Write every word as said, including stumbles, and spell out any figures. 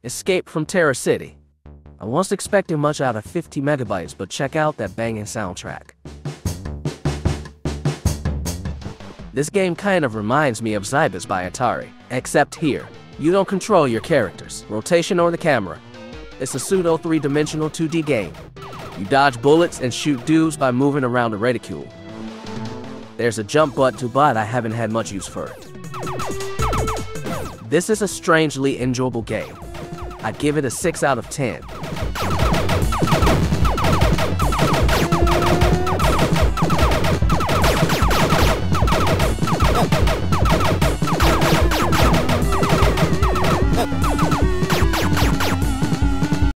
Escape from Terror City. I wasn't expecting much out of fifty megabytes, but check out that banging soundtrack. This game kind of reminds me of Zybus by Atari, except here, you don't control your characters, rotation or the camera. It's a pseudo three-dimensional two D game. You dodge bullets and shoot dudes by moving around a reticule. There's a jump button too, but I haven't had much use for it. This is a strangely enjoyable game. I'd give it a six out of ten.